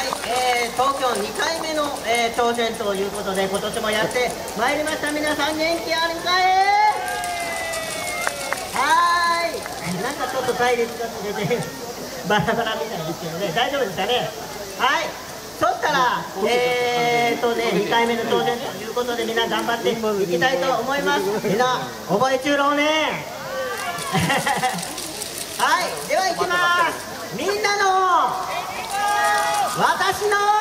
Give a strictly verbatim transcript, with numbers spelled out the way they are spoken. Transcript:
、えー、東京にかいめの、えー、挑戦ということで今年もやってまいりました。皆さん元気あるかい？はーい、なんかちょっと隊列が出てバラバラみたいですけどね、大丈夫ですかね。はい、そしたらえーとねにかいめの挑戦ということでみんな頑張っていきたいと思います。みんな覚え中ろうねはい、では行きます。みんなの私の